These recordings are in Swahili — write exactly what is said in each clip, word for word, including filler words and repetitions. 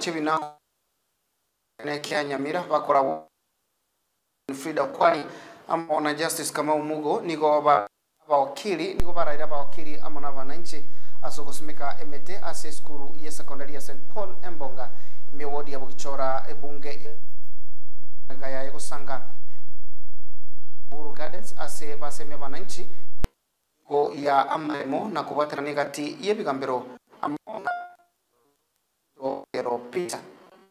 chibina nekia Nyamira bakora Frida kwani amona justice kama umugo nigo ba wakili nigo baraira ba wakili amona bananchi asokosimika emete ase skuru ya secondary ya Saint Paul Embonga miwodi ya bukichora ebunge gaya yego sanga Buru Gardens ase baseme bananchi go ya amemo na kubatana negati yebigambero amona ero pizza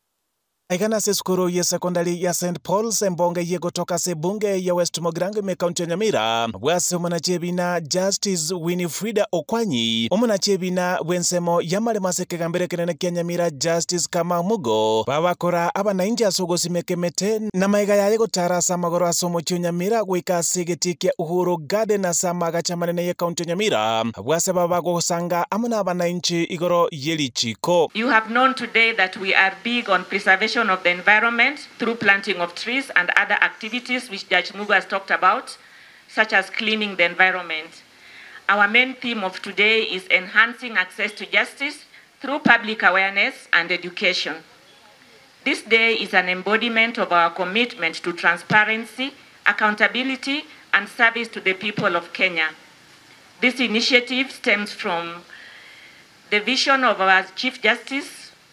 Aikana se skuru ya sekondari ya Saint Paul Embonga yego toka se bunge ya West Mogrange me county ya Nyamira wase umana chebina Justice Winifrida Okwanyi umana chebina wensemo yamale maseke gambere kenene kia Nyamira Justice kama mugo babakora abananchi asogosimekemete na maiga ya yego tara samagoro asomo chio Nyamira wika sigetikia Uhuru Garden na samaga chamanene ya county ya Nyamira wase babago sanga amana abananchi igoro yeli chiko. You have known today that we are big on preservation of the environment through planting of trees and other activities which Judge Mugu has talked about, such as cleaning the environment. Our main theme of today is enhancing access to justice through public awareness and education. This day is an embodiment of our commitment to transparency, accountability, and service to the people of Kenya. This initiative stems from the vision of our Chief Justice,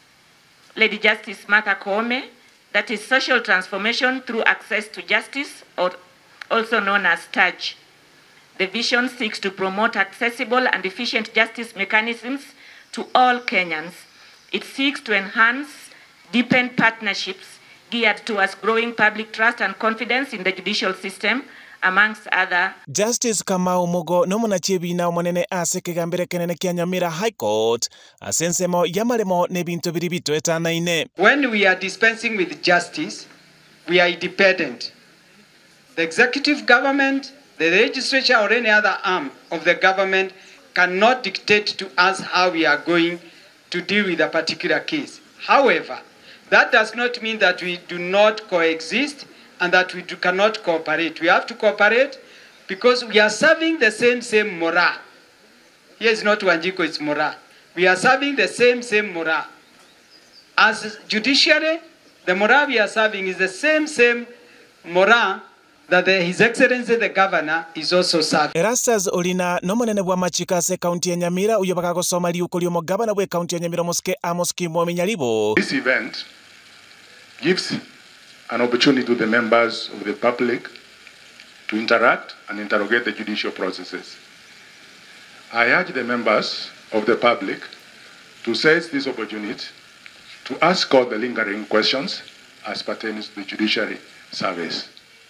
Lady Justice Martha Koome, that is social transformation through access to justice, or also known as T A J. The vision seeks to promote accessible and efficient justice mechanisms to all Kenyans. It seeks to enhance, deepen partnerships geared towards growing public trust and confidence in the judicial system, amongst other. Justice Kamau Mugo no muna chebina umonene ase kegambere kenene kia Nyamira High Court asensemo yamaremo ne bintu biribito etana ine. When we are dispensing with justice, we are independent. The executive government, the legislature, or any other arm of the government cannot dictate to us how we are going to deal with a particular case. However, that does not mean that we do not coexist and that we do, cannot cooperate. We have to cooperate because we are serving the same, same mora. Here is not Wanjiko, it's mora. We are serving the same, same mora. As judiciary, the mora we are serving is the same, same mora that the, His Excellency the Governor is also serving. Erastas Olina no monene bwa machika se county ya Nyamira uyo baka gosoma liukoli omo governor bwe county ya Nyamira moske amoski mwomenyalibo. This event gives an opportunity to the members of the public to interact and interrogate the judicial processes. I urge the members of the public to seize this opportunity to ask all the lingering questions as pertains to the judiciary service.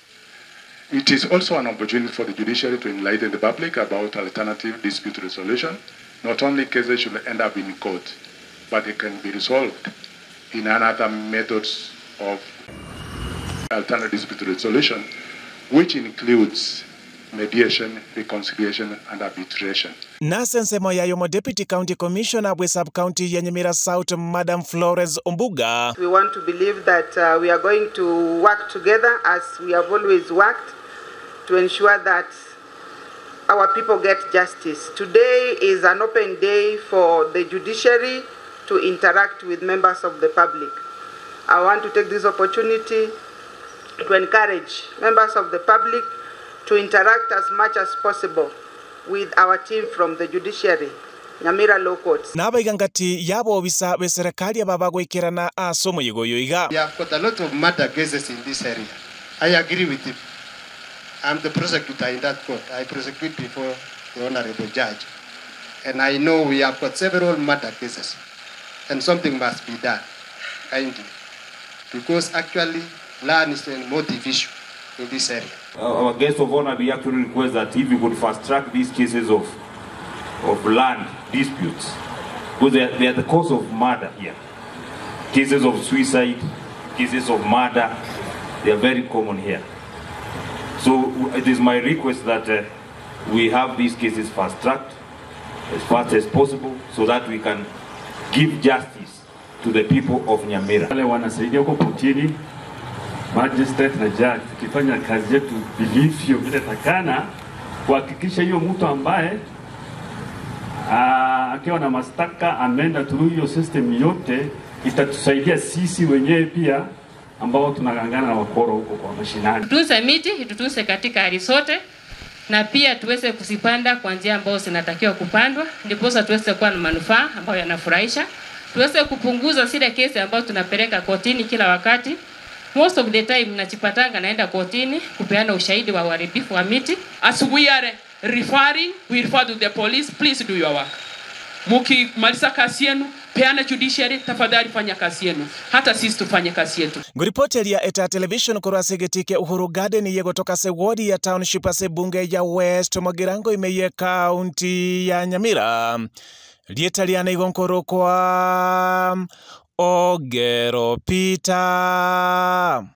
It is also an opportunity for the judiciary to enlighten the public about alternative dispute resolution. Not only cases should end up in court, but it can be resolved in another methods of alternative dispute resolution, which includes mediation, reconciliation, and arbitration. Nasense moya yomo Deputy County Commissioner bwe Sub-County ya Nyamira South, Madam Flores Ombuga. We want to believe that uh, we are going to work together as we have always worked to ensure that our people get justice. Today is an open day for the judiciary to interact with members of the public. I want to take this opportunity to encourage members of the public to interact as much as possible with our team from the judiciary, Nyamira Law Courts. Naba igangati yabo bisa be serikali ababago ikirana asomo yigoyo iga. We have got a lot of murder cases in this area. I agree with him. I'm the prosecutor in that court. I prosecute before the honorable judge. And I know we have got several murder cases. And something must be done, kindly. Because actually, land is a motive issue in this area. Our guest of honor, we actually request that if we could fast track these cases of, of land disputes, because they are, they are the cause of murder here. Cases of suicide, cases of murder, they are very common here. So it is my request that uh, we have these cases fast tracked as fast as possible so that we can give justice to the people of Nyamira. Wale wanasaidia huko kotini, magistrate na judge tukifanya kazi yetu vilivyo vile takana kuhakikisha hiyo mtu ambaye akiwa na mashtaka ameenda through hiyo system yote itatusaidia sisi wenyewe pia ambao tunagangana na wakoro huko kwa mashinani. Tutunze miti, tutunze katika hali zote, na pia tuweze kuzipanda kwa njia ambayo zinatakiwa kupandwa, ndipo tuweze kuwa na manufaa ambayo yanafurahisha. Tuweze kupunguza zile kesi ambazo tunapeleka kotini kila wakati. Most of the time nachipatanga naenda kotini kupeana ushahidi wa uharibifu wa miti. As we are referring, we refer to the police, please do your work. Muki malisa kazi yenu, peana judiciary, tafadhali fanya kazi yenu. Hata sisi tufanye kazi yetu. Nguripoti ya Eta Television kurasegitike Uhuru Garden yego toka se wadi ya township ase bunge ya West Mogirango imeye kaunti ya Nyamira. Lietaliana igonkoro kwa Ogero Peter.